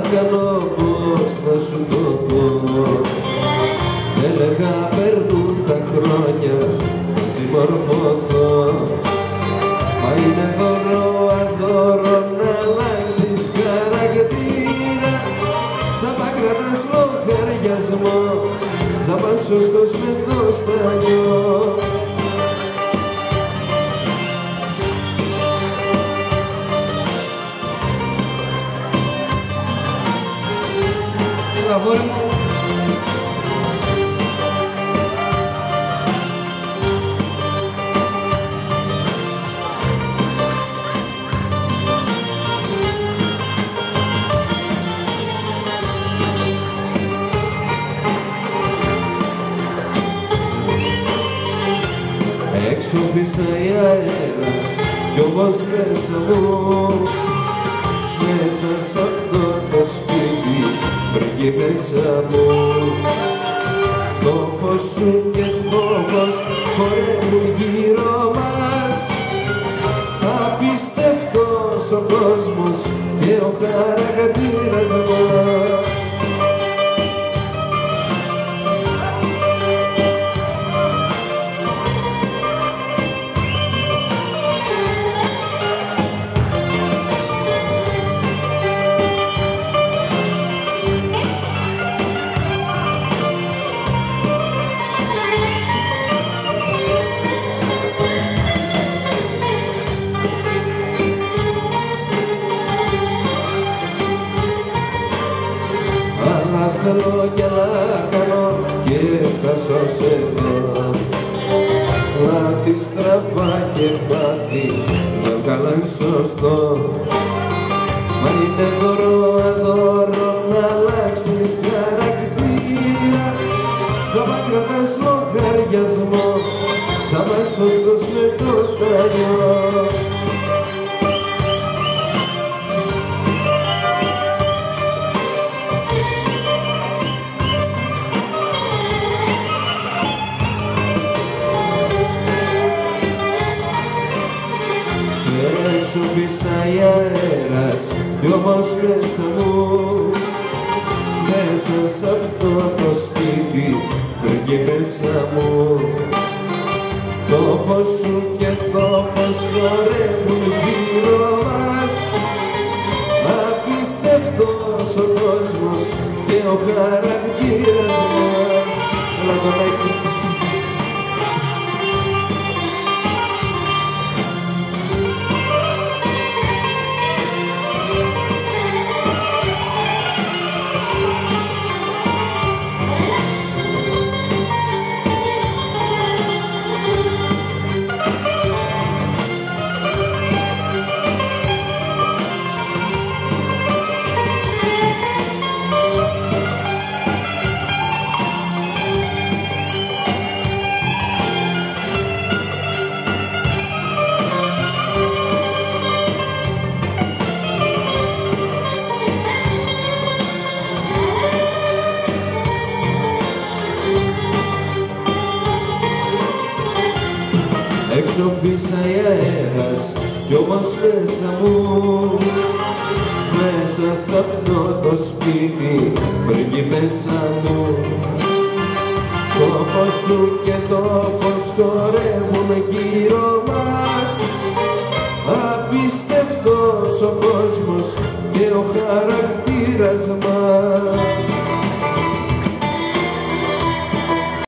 κάνω, πώς να σου το πω. Έλεγα περνούν τα χρόνια, να συμμορφωθώ. Μα είναι δώρο αδώρο να αλλάξεις χαρακτήρα. Τζάμπα κρατάς λογαριασμό, τζάμπα σωστός με το στανιό. Αγόρι μου. Έξω φυσάει αέρας κι όμως μέσα μου, μέσα σ' αυτό το σπίτι βρήκε μέσα μου. Το φως σου και το φως χορεύουν γύρω μας. Απίστευτος ο κόσμος και ο χαρακτήρας μας. Θέλω κι άλλα κάνω και φτάσω σε εδώ. Λάθη στραβά και πάθη, το καλά είναι σωστό. Μα είναι δώρο αδώρο να αλλάξεις χαρακτήρα. Τζάμπα κρατάς λογαριασμό, τζάμπα σωστός με το στανιό. Έξω φυσάει αέρας κι όμως μέσα μου, μέσα σ' αυτό το σπίτι βρήκε μέσα μου. Το φως σου και το φως χορεύουν γύρω μας. Απίστευτος ο κόσμος και ο χαρακτήρας μας. Έξω φύσαει αέρας κι όμως μέσα μου, μέσα σ' αυτό το σπίτι βρήκε μέσα μου. Το φως σου και το φως χορεύουν γύρω μας. Απίστευτος ο κόσμος και ο χαρακτήρας μας.